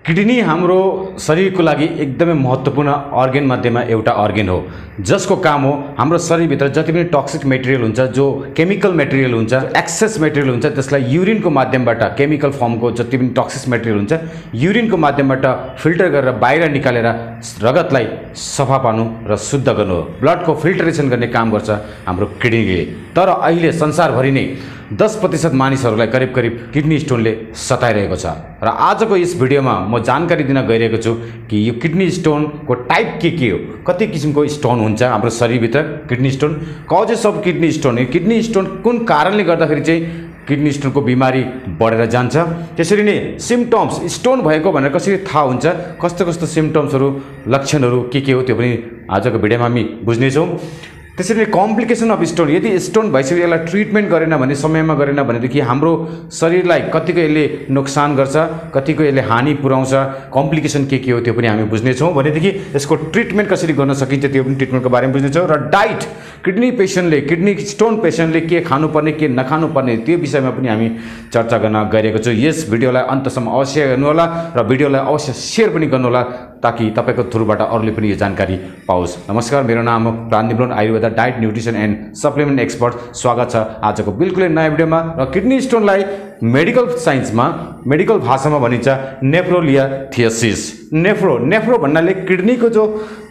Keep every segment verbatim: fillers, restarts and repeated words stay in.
Kidney हाम्रो शरीरको लागि एकदमै महत्त्वपूर्ण अर्गन मध्येमा एउटा अर्गन हो, जसको काम हो हाम्रो शरीरभित्र जति पनि टक्सिक मेटेरियल हुन्छ, जो केमिकल मेटेरियल हुन्छ, एक्सेस मेटेरियल हुन्छ, त्यसलाई युरिनको माध्यमबाट केमिकल फर्मको जति पनि टक्सिक मेटेरियल हुन्छ युरिनको माध्यमबाट फिल्टर गरेर बाहिर निकालेर रगतलाई सफा पार्नु र शुद्ध गर्नु हो। ब्लडको फिल्टरेसन गर्ने काम गर्छ हाम्रो किडनीले। तर अहिले संसारभरि नै दस प्रतिशत मानिसहरूलाई करिब करिब किडनी स्टोनले सताइरहेको छ र आजको यस भिडियोमा म जानकारी दिन गइरहेको छु कि यो किडनी स्टोनको टाइप के के हो, कति किसिमको स्टोन हुन्छ हाम्रो शरीरभित्र। Kidney stone, causes of kidney stone, kidney stone कुन कारणले गर्दाखेरि चाहिँ किडनी स्टोनको बिमारी बढेर जान्छ, त्यसरी नै सिम्पटम्स स्टोन भएको भनेर कसरी थाहा हुन्छ, कस्तो कस्तो सिम्पटम्सहरू लक्षणहरू के के हो त्यो पनि आजको भिडियोमा हामी बुझ्नेछौँ। त्यसरी नै कम्प्लिकेसन अफ स्टोन, यदि स्टोन भइसक्यो यसलाई ट्रिटमेन्ट गरेन भने, समयमा गरेन भनेदेखि हाम्रो शरीरलाई कतिको यसले नोक्सान गर्छ, कतिको यसले हानि पुर्याउँछ, कम्प्लिकेसन के के हो त्यो पनि हामी बुझ्नेछौँ। भनेदेखि यसको ट्रिटमेन्ट कसरी गर्न सकिन्छ त्यो पनि ट्रिटमेन्टको बारेमा बुझ्नेछौँ। र डाइट, किडनी पेसेन्टले किडनी स्टोन पेसेन्टले के खानुपर्ने के नखानुपर्ने त्यो विषयमा पनि हामी चर्चा गर्न गइरहेको छु। यस भिडियोलाई अन्तसम्म अवश्य हेर्नुहोला र भिडियोलाई अवश्य सेयर पनि गर्नुहोला ताकि तपाईँको थ्रुबाट अरूले पनि यो जानकारी पाओस्। नमस्कार, मेरो नाम हो Prandeep Lone, Ayurveda diet nutrition and supplement expert. स्वागत छ आजको बिल्कुलै नयाँ भिडियोमा। र किडनी स्टोनलाई मेडिकल साइन्समा, मेडिकल भाषामा भनिन्छ नेफ्रोलियाथियोसिस। नेफ्रो नेफ्रो भन्नाले किडनीको जो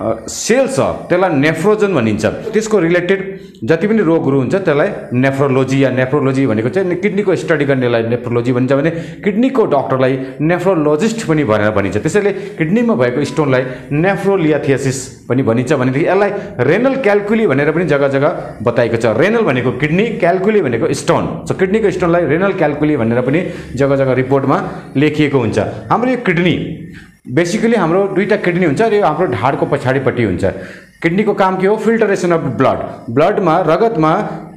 सेल छ त्यसलाई नेफ्रोजन भनिन्छ। त्यसको रिलेटेड जति पनि रोगहरू हुन्छ त्यसलाई नेफ्रोलोजी या नेफ्रोलोजी भनेको चाहिँ किडनीको स्टडी गर्नेलाई नेफ्रोलोजी भनिन्छ भने किडनीको डक्टरलाई नेफ्रोलोजिस्ट पनि भनेर भनिन्छ। त्यसैले किडनीमा भएको स्टोनलाई नेफ्रोलियाथियोसिस पनि भनिन्छ। भनेदेखि यसलाई रेनल क्याल्कुली भनेर पनि जग्गा जग्गा बताएको छ। रेनल भनेको किडनी, क्याल्कुली भनेको स्टोन। सो किडनीको स्टोनलाई रेनल क्याल्कुली भनेर पनि जग्गा जग्गा रिपोर्टमा लेखिएको हुन्छ। हाम्रो यो किडनी बेसिकली हाम्रो दुईटा किडनी हुन्छ र यो हाम्रो ढाडको पछाडिपट्टि हुन्छ। किडनीको काम के हो? फिल्टरेसन अफ ब्लड, ब्लडमा रगतमा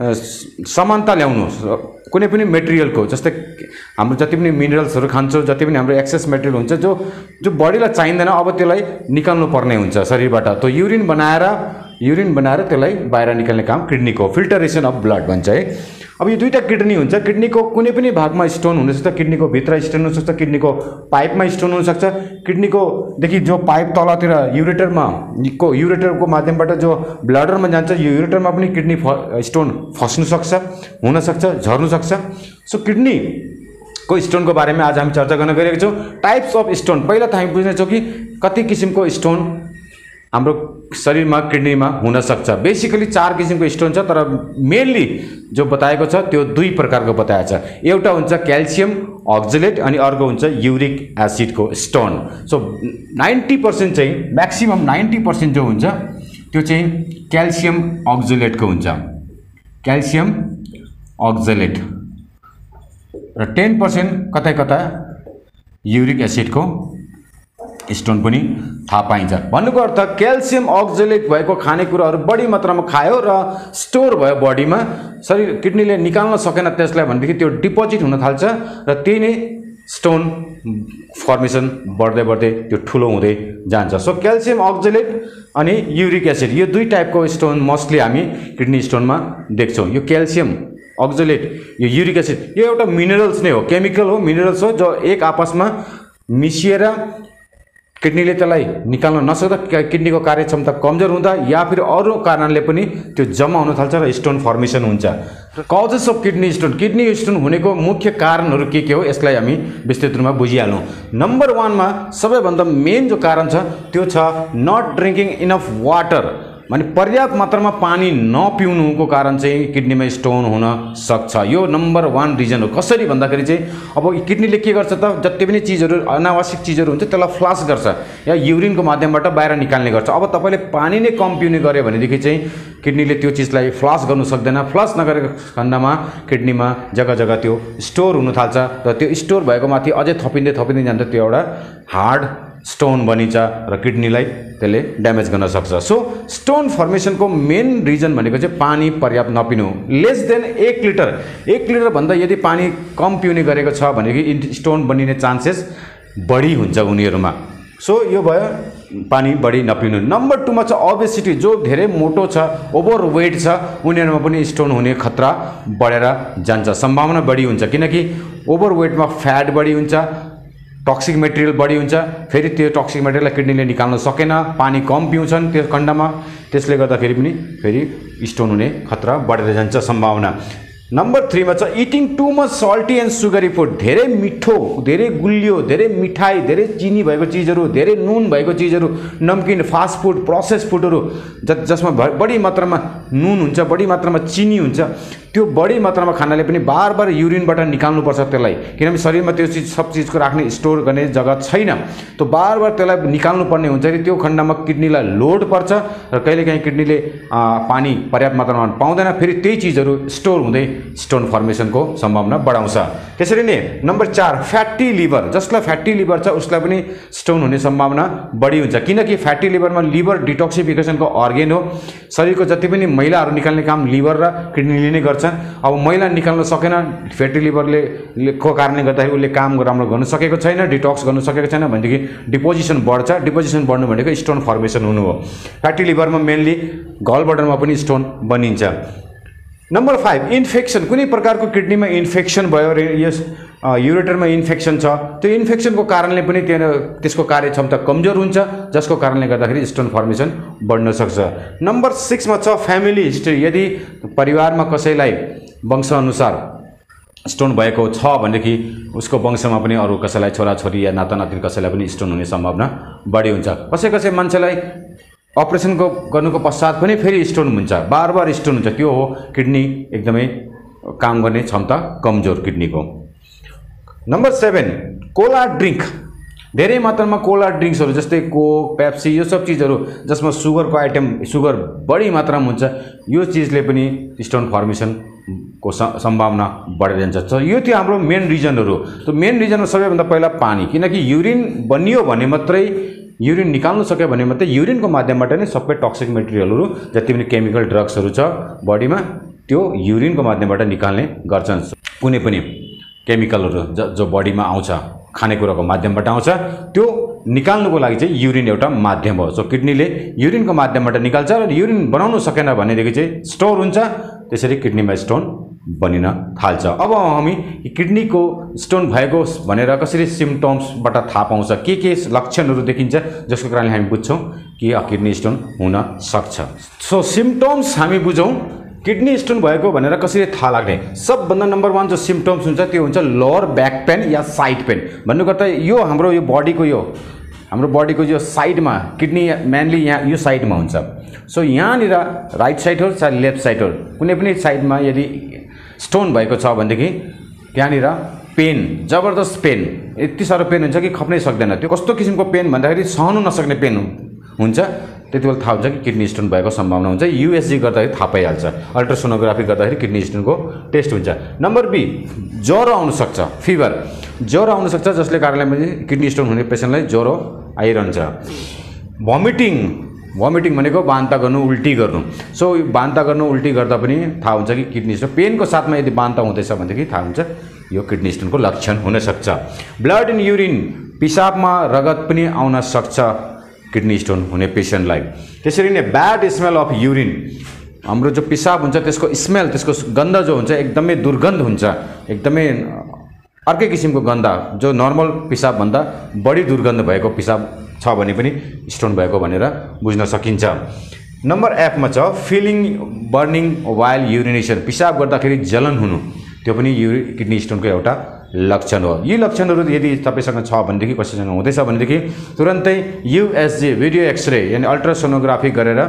समानता ल्याउनु कुनै पनि मेटेरियलको, जस्तै हाम्रो जति पनि मिनरल्सहरू खान्छौँ, जति पनि हाम्रो एक्सेस मेटेरियल हुन्छ जो जो बडीलाई चाहिँदैन, अब त्यसलाई निकाल्नु पर्ने हुन्छ शरीरबाट। त्यो युरिन बनाएर युरिन बनाएर त्यसलाई बाहिर निकाल्ने काम किडनीको, फिल्टरेसन अफ ब्लड भन्छ है। अब यो दुईटा किडनी हुन्छ, किडनीको कुनै पनि भागमा स्टोन हुनसक्छ, किडनीको भित्र स्टोन हुनसक्छ, किडनीको पाइपमा स्टोन हुनसक्छ, किडनीको देखि जो पाइप तलतिर युरेटरमा को युरेटरको माध्यमबाट जो ब्लडरमा जान्छ यो युरेटरमा पनि किडनी स्टोन फस्नु सक्छ, हुनसक्छ, झर्नु सक्छ। सो किडनी को स्टोनको बारेमा आज हामी चर्चा गर्न गइरहेको छौँ। टाइप्स अफ स्टोन, पहिला त हामी बुझ्नेछौँ कि कति किसिमको स्टोन हाम्रो शरीरमा किडनीमा हुन सक्छ। बेसिकली चार किसिमको स्टोन छ, तर मेनली जो बताएको छ त्यो दुई प्रकारको बताएको छ। एउटा हुन्छ क्याल्सियम अक्जेलेट अनि अर्को हुन्छ युरिक एसिडको स्टोन। सो नाइन्टी पर्सेन्ट चाहिँ म्याक्सिमम नाइन्टी पर्सेन्ट जो हुन्छ त्यो चाहिँ क्याल्सियम अक्जेलेटको हुन्छ, क्याल्सियम अक्जेलेट, र टेन पर्सेन्ट कतै कता युरिक एसिडको स्टोन पनि थाहा पाइन्छ। भन्नुको अर्थ क्याल्सियम अक्जेलेट भएको खानेकुराहरू बढी मात्रामा खायो र स्टोर भयो बडीमा, शरीर किडनीले निकाल्न सकेन त्यसलाई भनेदेखि त्यो डिपोजिट हुन थाल्छ र त्यही नै स्टोन फर्मेसन बढ्दै बढ्दै त्यो ठुलो हुँदै जान्छ। सो क्याल्सियम अक्जेलेट अनि युरिक एसिड यो दुई टाइपको स्टोन मोस्टली हामी किडनी स्टोनमा देख्छौँ। यो क्याल्सियम अक्जेलेट, यो युरिक एसिड यो एउटा मिनरल्स नै हो, केमिकल हो, मिनरल्स हो, जो एक आपसमा मिसिएर किडनीले त्यसलाई निकाल्न नसक्दा, किडनीको कार्यक्षमता कमजोर हुँदा या फिर अरू कारणले पनि त्यो जम्मा हुन थाल्छ र स्टोन फर्मेसन हुन्छ। र causes of kidney stone, kidney stone हुनेको मुख्य कारणहरू के के हो यसलाई हामी विस्तृत रूपमा बुझिहालौँ। नम्बर वानमा सबैभन्दा मेन जो कारण छ त्यो छ नट ड्रिङ्किङ इनफ वाटर, माने पर्याप्त मात्रामा पानी नपिउनुको कारण चाहिँ किडनीमा स्टोन हुन सक्छ। यो नम्बर वान रिजन हो। कसरी भन्दाखेरि चाहिँ अब किडनीले के गर्छ त, जति पनि चिजहरू अनावश्यक चिजहरू हुन्छ त्यसलाई फ्लस गर्छ या युरिनको माध्यमबाट बाहिर निकाल्ने गर्छ। अब तपाईँले पानी नै कम पिउने गऱ्यो भनेदेखि चाहिँ किडनीले त्यो चिजलाई फ्लस गर्नु सक्दैन। फ्लस नगरेको खण्डमा किडनीमा जग्गा जग्गा त्यो स्टोर हुन थाल्छ र त्यो स्टोर भएको माथि अझै थपिँदै थपिँदै जान्छ, त्यो एउटा हार्ड स्टोन बनिन्छ र किडनीलाई त्यसले ड्यामेज गर्न सक्छ। सो स्टोन फर्मेसनको मेन रिजन भनेको चाहिँ पानी पर्याप्त नपिनु, लेस देन एक लिटर एक लिटर भन्दा यदि पानी कम पिउने गरेको छ भनेदेखि स्टोन बनिने चान्सेस बढी हुन्छ उनीहरूमा। सो यो भयो पानी बढी नपिनु। नम्बर टूमा छ ओबेसिटी, जो धेरै मोटो छ, ओभर वेट छ, उनीहरूमा पनि स्टोन हुने खतरा बढेर जान्छ, सम्भावना बढी हुन्छ, किनकि ओभर वेटमा फ्याट बढी हुन्छ, टक्सिक मेटेरियल बढी हुन्छ, फेरि त्यो टक्सिक मेटेरियललाई किडनीले निकाल्न सकेन, पानी कम पिउँछन् त्यो खण्डमा, त्यसले गर्दाखेरि पनि फेरि स्टोन हुने खतरा बढेर जान्छ सम्भावना। नम्बर थ्री में eating too much salty and sugary food, धेरै मिठो, धेरै गुलियो, धेरै मिठाई, धेरै चिनी भएको चीजहरू, धेरै नुन भएको चीजहरू, नमकिन, फास्ट फूड, प्रोसेस फूडहरू ज जसमा बढी मात्रामा नुन हुन्छ, बढी मात्रामा चिनी हुन्छ, त्यो बढी मात्रामा खानाले पनि बार बार युरिनबाट निकाल्नुपर्छ त्यसलाई, किनभने शरीरमा त्यो चीज सब चीजको राख्ने स्टोर गर्ने जग्गा छैन, तो बार बार त्यसलाई निकाल्नु पर्ने हुन्छ। त्यो खण्डमा किडनीलाई लोड पर्छ र कहिलेकाहीँ किडनीले पानी पर्याप्त मात्रामा पाउँदैन, फेरि त्यही चीजहरू स्टोर हुँदै स्टोन फर्मेसनको सम्भावना बढाउँछ। त्यसरी नै नम्बर चार फ्याटी लिभर, जसलाई फ्याटी लिभर छ उसलाई पनि स्टोन हुने सम्भावना बढी हुन्छ, किनकि फ्याटी लिभरमा लिभर डिटोक्सिफिकेसनको अर्गेन हो, शरीरको जति पनि मैलाहरू निकाल्ने काम लिभर र किडनीले नै गर्छ। अब मैला निकाल्न सकेन, फ्याटी लिभरले को कारणले गर्दाखेरि उसले काम राम्रो गर्न सकेको छैन, डिटक्स गर्न सकेको छैन भनेदेखि डिपोजिसन बढ्छ, डिपोजिसन बढ्नु भनेको स्टोन फर्मेसन हुनु हो। फ्याटी लिभरमा मेनली गल ब्लडरमा पनि स्टोन बनिन्छ। नम्बर फाइभ इन्फेक्सन, कुनै प्रकारको किडनीमा इन्फेक्सन भयो र यस युरेटरमा इन्फेक्सन छ, त्यो इन्फेक्सनको कारणले पनि त्यहाँ त्यसको कार्यक्षमता कमजोर हुन्छ, जसको कारणले गर्दाखेरि स्टोन फर्मेसन बढ्न सक्छ। नम्बर सिक्समा छ फ्यामिली हिस्ट्री, यदि परिवारमा कसैलाई वंशअनुसार स्टोन भएको छ भनेदेखि उसको वंशमा पनि अरू कसैलाई छोराछोरी या नातानातिनी कसैलाई पनि स्टोन हुने सम्भावना बढी हुन्छ। कसै कसै मान्छेलाई अपरेसन को गर्नुको पश्चात पनि फेरि स्टोन हुन्छ, बार बार स्टोन हुन्छ, त्यो हो किडनी एकदमै काम गर्ने क्षमता कमजोर किडनीको। नम्बर सेभेन कोला ड्रिंक, धेरै मात्रामा कोला ड्रिंक्सहरू जस्तै कोक, पेप्सी, यो सब चीजहरू जसमा सुगरको आइटम सुगर बढी मात्रामा हुन्छ, यो चीजले पनि स्टोन फर्मेसनको सम्भावना बढेर जान्छ। सो यो थियो हाम्रो मेन रिजनहरू। तो मेन रिजनमा सबैभन्दा पहिला पानी, किनकि युरिन बनियो भने मात्रै, युरिन निकाल्नु सक्यो भने मात्रै युरिनको माध्यमबाट नै सबै टक्सिक मेटेरियलहरू जति पनि केमिकल ड्रग्सहरू छ बडीमा त्यो युरिनको माध्यमबाट निकाल्ने गर्छन्। कुनै पनि केमिकलहरू जो बडीमा आउँछ खानेकुराको माध्यमबाट आउँछ, त्यो निकाल्नुको लागि चाहिँ युरिन एउटा माध्यम हो। सो किडनीले युरिनको माध्यमबाट निकाल्छ र युरिन बनाउनु सकेन भनेदेखि चाहिँ स्टोर हुन्छ, त्यसरी किडनीमा स्टोन बनिन थाल्छ। अब हामी किडनीको स्टोन भएको भनेर कसरी सिम्पटम्सबाट थाहा पाउँछ, के के लक्षणहरू देखिन्छ जसको कारणले हामी बुझ्छौँ कि किडनी स्टोन हुन सक्छ। सो सिम्पटम्स हामी बुझौँ किडनी स्टोन भएको भनेर कसरी थाहा लाग्ने। सबभन्दा नम्बर वान जो सिम्पटम्स हुन्छ त्यो हुन्छ लोअर ब्याक पेन या साइड पेन। भन्नुपर्दा यो हाम्रो यो बडीको यो हाम्रो बडीको यो साइडमा किडनी मेनली यहाँ यो साइडमा हुन्छ। सो यहाँनिर राइट साइड हो चाहे लेफ्ट साइड हो कुनै पनि साइडमा यदि स्टोन भएको छ भनेदेखि त्यहाँनिर पेन, जबरदस्त पेन, यति साह्रो पेन हुन्छ कि खप्नै सक्दैन। त्यो कस्तो किसिमको पेन भन्दाखेरि सहनु नसक्ने पेन हुन्छ, त्यति बेला थाहा हुन्छ कि किडनी स्टोन भएको सम्भावना हुन्छ। युएसजी गर्दाखेरि थाहा पाइहाल्छ, अल्ट्रासोनोग्राफी गर्दाखेरि किडनी स्टोनको टेस्ट हुन्छ। नम्बर बी ज्वरो आउन सक्छ, फिभर, ज्वरो आउन सक्छ जसले कारणले पनि किडनी स्टोन हुने पेसेन्टलाई ज्वरो आइरहन्छ। भमिटिङ, भमिटिङ भनेको बान्ता गर्नु, उल्टी गर्नु। सो बान्ता गर्नु उल्टी गर्दा पनि थाहा हुन्छ कि किडनी स्टोन, पेनको साथमा यदि बान्ता हुँदैछ भनेदेखि थाहा हुन्छ यो किडनी स्टोनको लक्षण हुन सक्छ। ब्लड इन युरिन, पिसाबमा रगत पनि आउन सक्छ किडनी स्टोन हुने पेसेन्टलाई। त्यसरी नै ब्याड स्मेल अफ युरिन, हाम्रो जो पिसाब हुन्छ त्यसको स्मेल, त्यसको गन्ध जो हुन्छ एकदमै दुर्गन्ध हुन्छ, एकदमै अर्कै किसिमको गन्ध, जो नर्मल पिसाबभन्दा बढी दुर्गन्ध भएको पिसाब छ भने पनि स्टोन भएको भनेर बुझ्न सकिन्छ। नम्बर एफमा छ फिलिङ बर्निङ वाइल युरिनेसन, पिसाब गर्दाखेरि जलन हुनु, त्यो पनि युरि किडनी स्टोनको एउटा लक्षण हो। यी लक्षणहरू यदि तपाईसँग छ भनेदेखि, कसैसँग हुँदैछ भनेदेखि तुरन्तै युएसजी भिडियो एक्सरे यानी अल्ट्रासोनोग्राफी गरेर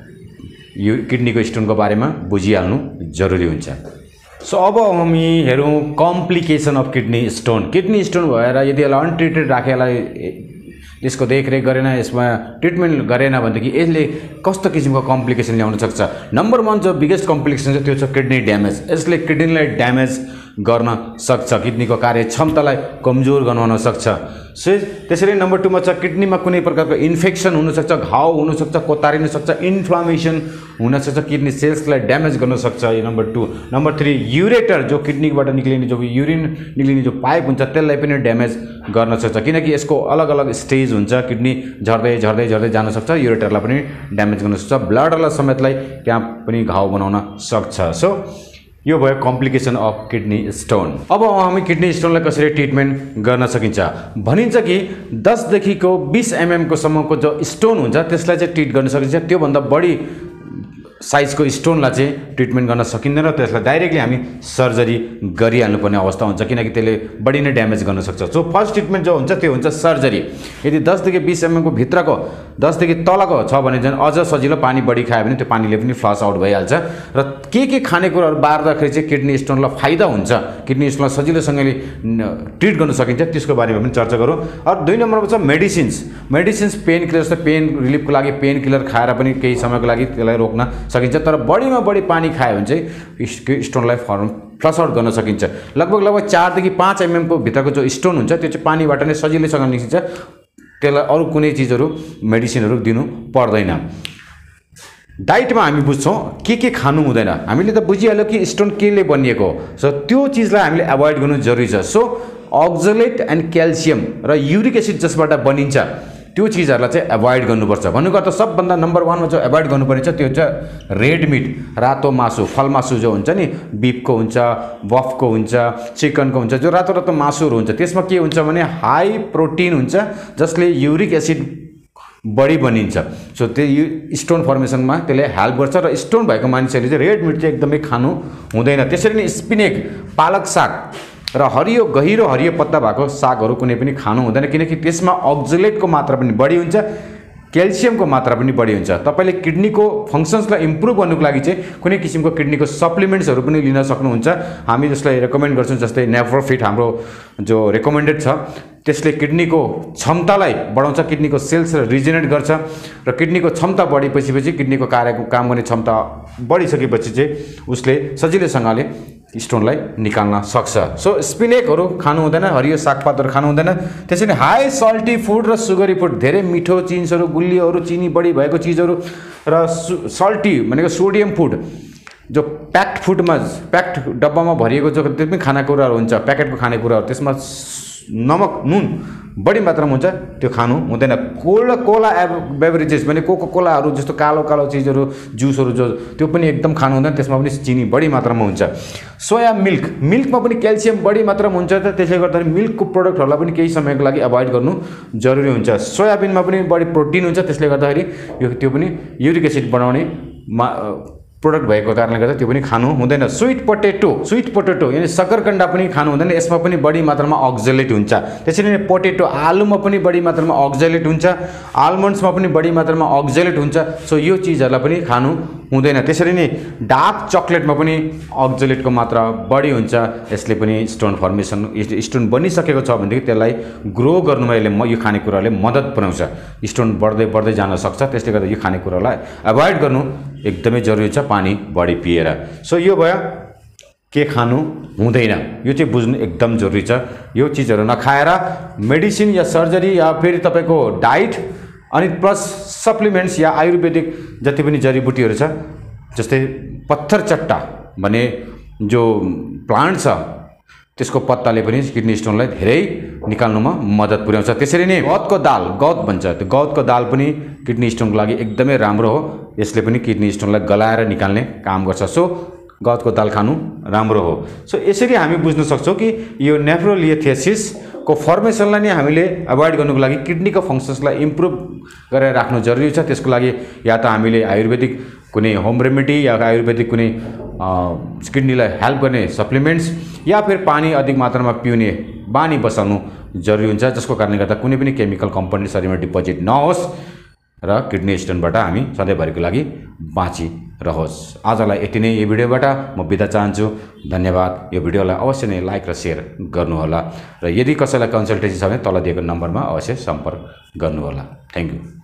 यु किडनीको स्टोनको बारेमा बुझिहाल्नु जरुरी हुन्छ। सो अब हामी हेरौँ complication of kidney stone. Kidney stone भएर यदि यसलाई अनट्रिटेड राखेलाई, यसको देखरेख गरेन, यसमा ट्रिटमेन्ट गरेन भनेदेखि यसले कस्तो किसिमको कम्प्लिकेसन ल्याउन सक्छ। नम्बर वान जो बिगेस्ट कम्प्लिकेसन छ त्यो छ किडनी ड्यामेज। यसले किडनीलाई ड्यामेज गर्न सक्छ, किडनीको कार्यक्षमतालाई कमजोर गराउन सक्छ। सो त्यसरी नम्बर टूमा छ किडनीमा कुनै प्रकारको इन्फेक्सन हुनसक्छ, घाउ हुनसक्छ, कोतारिन सक्छ, इन्फ्लामेसन हुनसक्छ, किडनी सेल्सलाई ड्यामेज गर्न सक्छ। यो number two. Number three ureter, जो किडनीबाट निक्लिने जो युरिन निक्लिने जो पाइप हुन्छ त्यसलाई पनि ड्यामेज गर्न सक्छ, किनकि यसको अलग अलग स्टेज हुन्छ, किडनी झर्दै झर्दै झर्दै जान सक्छ, युरेटरलाई पनि ड्यामेज गर्न सक्छ, ब्लडरलाई समेतलाई त्यहाँ पनि घाउ बनाउन सक्छ। सो यो भयो कम्प्लिकेसन अफ किडनी स्टोन। अब हामी किडनी स्टोनलाई कसरी ट्रिटमेन्ट गर्न सकिन्छ भनिन्छ कि दस देखिको बीस एमएम को सम्मको जो स्टोन हुन्छ त्यसलाई चाहिँ ट्रिट गर्न सकिन्छ। त्यो भन्दा बढी साइजको स्टोनलाई चाहिँ ट्रिटमेन्ट गर्न सकिँदैन, त्यसलाई डाइरेक्टली हामी सर्जरी गरिहाल्नुपर्ने अवस्था हुन्छ किनकि त्यसले बढी नै ड्यामेज गर्न सक्छ। सो फर्स्ट ट्रिटमेन्ट जो हुन्छ त्यो हुन्छ सर्जरी। यदि दस देखि बीस एमएम को भित्रको दस देखि तलको छ भने झन् अझ सजिलो, पानी बढी खायो भने त्यो पानीले पनि फ्लस आउट भइहाल्छ। र के के खानेकुराहरू बार्दाखेरि चाहिँ किडनी स्टोनलाई फाइदा हुन्छ, किडनी स्टोनलाई सजिलोसँगले ट्रिट गर्न सकिन्छ त्यसको बारेमा पनि चर्चा गरौँ। अरू दुई नम्बरमा छ मेडिसिन्स। मेडिसिन्स पेन किलर जस्तो पेन रिलिफको लागि पेन किलर खाएर पनि केही समयको लागि त्यसलाई रोक्न सकिन्छ, तर बढीमा बढी पानी खायो भने चाहिँ स्टोनलाई फर्म फ्लस आउट गर्न सकिन्छ। लगभग लगभग चारदेखि पाँच एमएम को भित्रको जो स्टोन हुन्छ त्यो चाहिँ पानीबाट नै सजिलैसँग निस्किन्छ, त्यसलाई अरू कुनै चिजहरू मेडिसिनहरू दिनु पर्दैन। डाइटमा हामी बुझ्छौँ के के खानु हुँदैन। हामीले त बुझिहाल्यो कि स्टोन केले बनिएको हो, सो त्यो चिजलाई हामीले एभोइड गर्नु जरुरी छ। सो अक्जलेट एन्ड क्याल्सियम र युरिक एसिड जसबाट बनिन्छ त्यो चिजहरूलाई चाहिँ एभोइड गर्नुपर्छ। भन्नुको अर्थ सबभन्दा नम्बर वानमा जो एभोइड गर्नुपर्ने छ त्यो हुन्छ रेड मिट, रातो मासु, फल मासु जो हुन्छ नि, बिफको हुन्छ, बफको हुन्छ, चिकनको हुन्छ, जो रातो रातो मासुहरू हुन्छ त्यसमा के हुन्छ भने हाई प्रोटिन हुन्छ जसले युरिक एसिड बढी बनिन्छ। सो त्यो स्टोन फर्मेसनमा त्यसले हेल्प गर्छ र स्टोन भएको मानिसहरूले चाहिँ रेड मिट चाहिँ एकदमै खानु हुँदैन। त्यसरी नै स्पिनेक, पालक साग र हरियो गहिरो हरियो पत्ता भएको सागहरू कुनै पनि खानु हुँदैन किनकि त्यसमा अक्जलेटको मात्रा पनि बढी हुन्छ, क्याल्सियमको मात्रा पनि बढी हुन्छ। तपाईले किडनीको फङ्सन्सलाई इम्प्रुभ गर्नुको लागि चाहिँ कुनै किसिमको किडनीको सप्लिमेन्ट्सहरू पनि लिन सक्नुहुन्छ। हामी जसलाई रेकमेन्ड गर्छौँ जस्तै नेफ्रोफिट हाम्रो जो रेकमेन्डेड छ त्यसले किडनीको क्षमतालाई बढाउँछ, किडनीको सेल्स रिजेनेरेट गर्छ र किडनीको क्षमता बढेपछि पछि किडनीको कार्य काम गर्ने क्षमता बढिसकेपछि चाहिँ उसले सजिलैसँगले स्टोनलाई निकाल्न सक्छ। सो स्पिनेकहरू खानु हुँदैन, हरियो सागपातहरू खानु हुँदैन। त्यसैले हाई सल्टी फुड र सुगरी फुड, धेरै मिठो चिजहरू, गुलियोहरू, चिनी बढी भएको चिजहरू र सल्टी भनेको सोडियम फुड जो प्याक्ड फुडमा प्याक्ड डब्बामा भरिएको जो त्यो पनि खानेकुराहरू हुन्छ, प्याकेटको खानेकुराहरू त्यसमा नमक नुन बढी मात्रामा हुन्छ त्यो खानु हुँदैन। कोल्ड कोला बेभरेजेस भने कोको कोलाहरू जस्तो कालो कालो चिजहरू, जुसहरू जो त्यो पनि एकदम खानु हुँदैन, त्यसमा पनि चिनी बढी मात्रामा हुन्छ। सोया मिल्क, मिल्कमा पनि क्याल्सियम बढी मात्रामा हुन्छ, त त्यसले गर्दा मिल्कको प्रोडक्टहरूलाई पनि केही समयको लागि अभोइड गर्नु जरुरी हुन्छ। सोयाबिनमा पनि बढी प्रोटिन हुन्छ, त्यसले गर्दाखेरि यो त्यो पनि युरिक एसिड बनाउने मा प्रोडक्ट भएको कारणले गर्दा त्यो पनि खानु हुँदैन। स्वीट पोटेटो, स्वीट पोटेटो यानी सकरकन्डा पनि खानु हुँदैन, यसमा पनि बढी मात्रामा अक्जलेट हुन्छ। त्यसरी नै पोटेटो, आलुमा पनि बढी मात्रामा अक्जलेट हुन्छ, आलमन्ड्समा पनि बढी मात्रामा अक्जलेट हुन्छ। सो यो चिजहरूलाई पनि खानु हुँदैन। त्यसरी नै डार्क चकलेटमा पनि अक्जलेटको मात्रा बढी हुन्छ, यसले पनि स्टोन फर्मेसन, स्टोन बनिसकेको छ भनेदेखि त्यसलाई ग्रो गर्नुमा यसले यो खानेकुराले मद्दत पुर्याउँछ, स्टोन बढ्दै बढ्दै जान सक्छ। त्यसले गर्दा यो खानेकुरालाई एभोइड गर्नु एकदमै जरुरी छ, पानी बढी पिएर। सो यो भयो के खानु हुँदैन, यो चाहिँ बुझ्नु एकदम जरुरी छ। यो चिजहरू नखाएर मेडिसिन या सर्जरी या फेरि तपाईँको डाइट अनि प्लस सप्लिमेन्ट्स या आयुर्वेदिक जति पनि जडीबुटीहरू छ जस्तै पत्थर चट्टा भने जो प्लान्ट छ त्यसको पत्ताले पनि किडनी स्टोनलाई धेरै निकाल्नुमा मद्दत पुर्याउँछ। त्यसरी नै गौतको दाल, गौत भन्छ, त्यो गौतको दाल पनि किडनी स्टोनको लागि एकदमै राम्रो हो, यसले पनि किडनी स्टोनलाई गलाएर निकाल्ने काम गर्छ। सो गौतको दाल खानु राम्रो हो। सो यसरी हामी बुझ्न सक्छौँ कि यो नेफ्रोलिथेसिसको फर्मेसनलाई नै हामीले एभोइड गर्नुको लागि किडनीको फङ्सन्सलाई इम्प्रुभ गरेर राख्नु जरुरी छ। त्यसको लागि या त हामीले आयुर्वेदिक कुनै होम रेमेडी या आयुर्वेदिक कुनै किडनीलाई हेल्प गर्ने सप्लिमेन्ट्स या फिर पानी अधिक मात्रामा पिउने बानी बसाल्नु जरुरी हुन्छ, जसको कारणले गर्दा कुनै पनि केमिकल कम्पोनेन्ट शरीरमा डिपोजिट नहोस् र किडनी स्टोनबाट हामी सधैँभरिको लागि बाँचिरहोस्। आजलाई यति नै यो भिडियोबाट म बिदा चाहन्छु। धन्यवाद। यो भिडियोलाई अवश्य नै लाइक र सेयर गर्नुहोला र यदि कसैलाई कन्सल्टेन्सी छ भने तल दिएको नम्बरमा अवश्य सम्पर्क गर्नुहोला। Thank you.